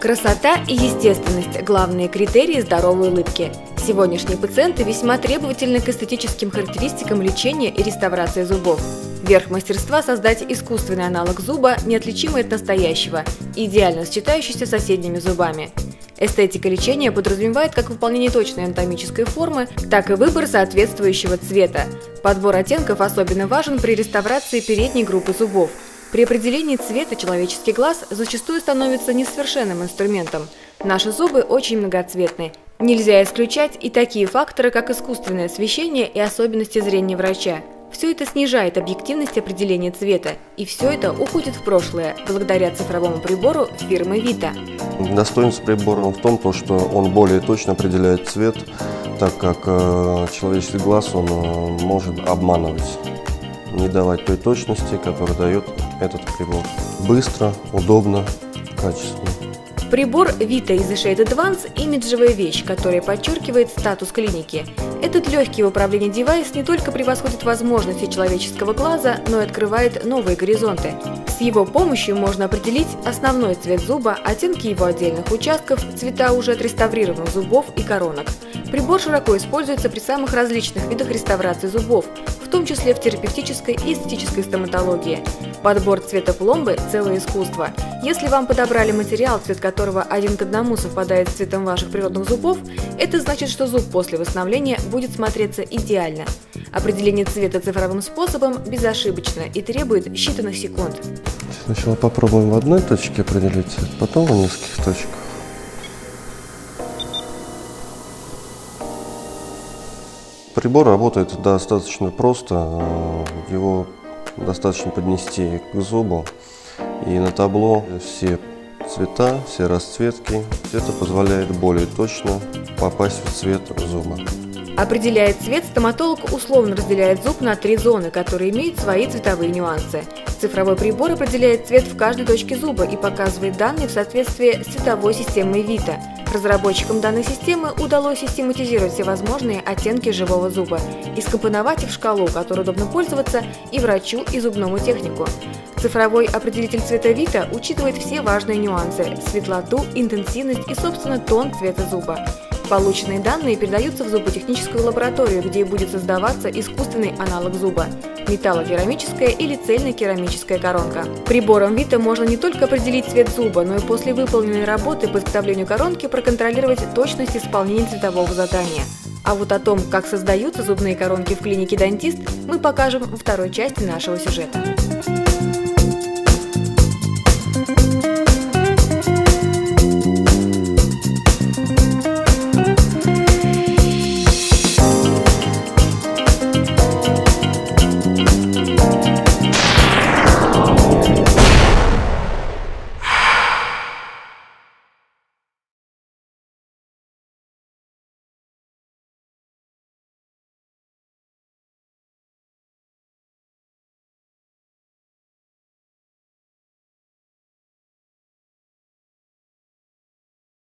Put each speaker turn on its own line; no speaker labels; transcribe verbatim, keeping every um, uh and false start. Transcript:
Красота и естественность – главные критерии здоровой улыбки. Сегодняшние пациенты весьма требовательны к эстетическим характеристикам лечения и реставрации зубов. Верх мастерства – создать искусственный аналог зуба, неотличимый от настоящего, идеально сочетающийся с соседними зубами. Эстетика лечения подразумевает как выполнение точной анатомической формы, так и выбор соответствующего цвета. Подбор оттенков особенно важен при реставрации передней группы зубов. При определении цвета человеческий глаз зачастую становится несовершенным инструментом. Наши зубы очень многоцветны. Нельзя исключать и такие факторы, как искусственное освещение и особенности зрения врача. Все это снижает объективность определения цвета, и все это уходит в прошлое, благодаря цифровому прибору фирмы Vita.
Достоинство прибора в том, что он более точно определяет цвет, так как э, человеческий глаз он, э, может обманывать, не давать той точности, которую дает этот прибор. Быстро, удобно, качественно.
Прибор Vita EasyShade Advance – имиджевая вещь, которая подчеркивает статус клиники. Этот легкий в управлении девайс не только превосходит возможности человеческого глаза, но и открывает новые горизонты. С его помощью можно определить основной цвет зуба, оттенки его отдельных участков, цвета уже отреставрированных зубов и коронок. Прибор широко используется при самых различных видах реставрации зубов, в том числе в терапевтической и эстетической стоматологии. Подбор цвета пломбы – целое искусство. Если вам подобрали материал, цвет которого один к одному совпадает с цветом ваших природных зубов, это значит, что зуб после восстановления будет смотреться идеально. Определение цвета цифровым способом безошибочно и требует считанных секунд.
Сначала попробуем в одной точке определить цвет, потом в нескольких точках. Прибор работает достаточно просто, его достаточно поднести к зубу, и на табло все цвета, все расцветки. Это позволяет более точно попасть в цвет зуба.
Определяет цвет, стоматолог условно разделяет зуб на три зоны, которые имеют свои цветовые нюансы. Цифровой прибор определяет цвет в каждой точке зуба и показывает данные в соответствии с цветовой системой Vita. Разработчикам данной системы удалось систематизировать все возможные оттенки живого зуба и скомпоновать их в шкалу, которой удобно пользоваться и врачу, и зубному технику. Цифровой определитель цвета Vita учитывает все важные нюансы – светлоту, интенсивность и, собственно, тон цвета зуба. Полученные данные передаются в зуботехническую лабораторию, где будет создаваться искусственный аналог зуба – металлокерамическая или цельно-керамическая коронка. Прибором Vita можно не только определить цвет зуба, но и после выполненной работы по изготовлению коронки проконтролировать точность исполнения цветового задания. А вот о том, как создаются зубные коронки в клинике «Дантист», мы покажем во второй части нашего сюжета.